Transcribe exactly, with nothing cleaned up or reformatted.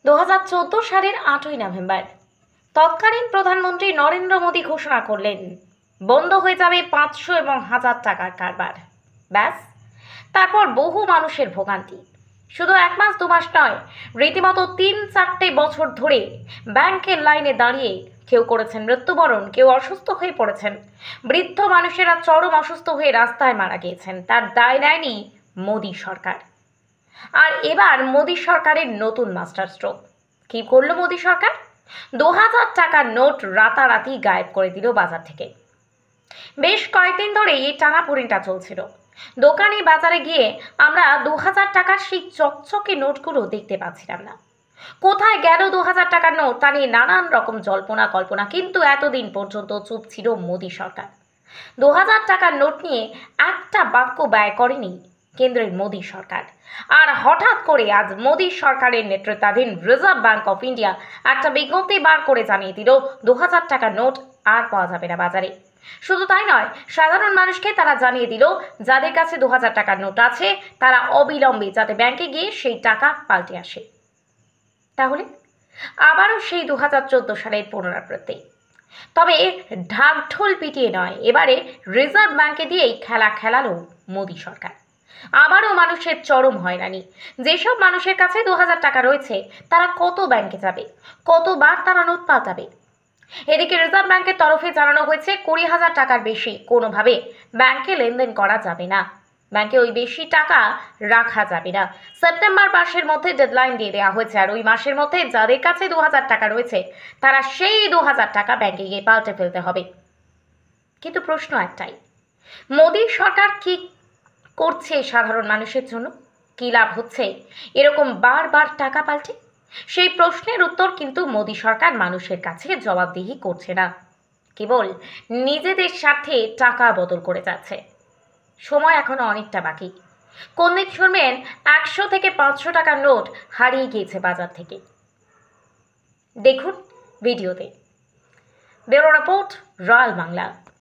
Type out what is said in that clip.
দু হাজার চোদ্দ সালের আটই নভেম্বর তৎকালীন প্রধানমন্ত্রী নরেন্দ্র মোদী ঘোষণা করলেন বন্ধ হয়ে যাবে পাঁচশো এবং হাজার টাকার কারবার। ব্যাস, তারপর বহু মানুষের ভোগান্তি। শুধু এক মাস দু মাস নয়, রীতিমতো তিন চারটে বছর ধরে ব্যাংকের লাইনে দাঁড়িয়ে কেউ করেছেন মৃত্যুবরণ, কেউ অসুস্থ হয়ে পড়েছেন। বৃদ্ধ মানুষেরা চরম অসুস্থ হয়ে রাস্তায় মারা গিয়েছেন। তার দায় নেয়নি মোদী সরকার। আর এবার মোদী সরকারের নতুন মাস্টার স্ট্রোক। কি করলো মোদী সরকার? দু হাজার টাকার নোট রাতারাতি গায়েব করে দিল বাজার থেকে। বেশ কয়েকদিন ধরে এই টানাপোড়েনটা চলছিল। দোকানে বাজারে গিয়ে আমরা দু হাজার টাকার সেই চকচকে নোটগুলো দেখতে পাচ্ছিলাম না। কোথায় গেল দু হাজার টাকার নোট, তা নিয়ে নানান রকম জল্পনা কল্পনা। কিন্তু এতদিন পর্যন্ত চুপ ছিল মোদী সরকার। দু হাজার টাকার নোট নিয়ে একটা বাক্য ব্যয় করেনি কেন্দ্রের মোদী সরকার। আর হঠাৎ করে আজ মোদী সরকারের নেতৃত্বাধীন রিজার্ভ ব্যাংক অফ ইন্ডিয়া একটা বিজ্ঞপ্তি বার করে জানিয়ে দিল দু হাজার টাকার নোট আর পাওয়া যাবে না বাজারে। শুধু তাই নয়, সাধারণ মানুষকে তারা জানিয়ে দিল যাদের কাছে দু হাজার টাকার নোট আছে তারা অবিলম্বে যাতে ব্যাংকে গিয়ে সেই টাকা পাল্টে আসে। তাহলে আবারও সেই দু হাজার চোদ্দ সালের পুনরাবৃত্তি। তবে ঢাকঢোল পিটিয়ে নয়, এবারে রিজার্ভ ব্যাংকে দিয়েই খেলা খেলালো মোদী সরকার। আবারও মানুষের চরম হয়রানি। যেসব মানুষের কাছে দু হাজার টাকা রয়েছে তারা কত ব্যাংকে যাবে, কতবার তারা নোট পাল্টাবে? এদিকে রিজার্ভ ব্যাংকের তরফে জানানো হয়েছে কুড়ি হাজার টাকার বেশি কোনোভাবে ব্যাংকে লেনদেন করা যাবে না। ব্যাংকে ওই বেশি টাকা রাখা যাবে না। সেপ্টেম্বর মাসের মধ্যে ডেডলাইন দিয়ে দেওয়া হয়েছে। আর ওই মাসের মধ্যে যাদের কাছে দু হাজার টাকা রয়েছে তারা সেই দু হাজার টাকা ব্যাংকে গিয়ে পাল্টে ফেলতে হবে। কিন্তু প্রশ্ন একটাই, মোদী সরকার কি করছে সাধারণ মানুষের জন্য? কি লাভ হচ্ছে এরকম বারবার টাকা পাল্টে? সেই প্রশ্নের উত্তর কিন্তু মোদী সরকার মানুষের কাছে জবাবদিহি করছে না, কেবল নিজেদের স্বার্থে টাকা বদল করে যাচ্ছে। সময় এখনো অনেকটা বাকি। কোন দিন শুনবেন একশো থেকে পাঁচশো টাকার নোট হারিয়ে গিয়েছে বাজার থেকে? দেখুন ভিডিওতে। Bureau report, Royal Bangla.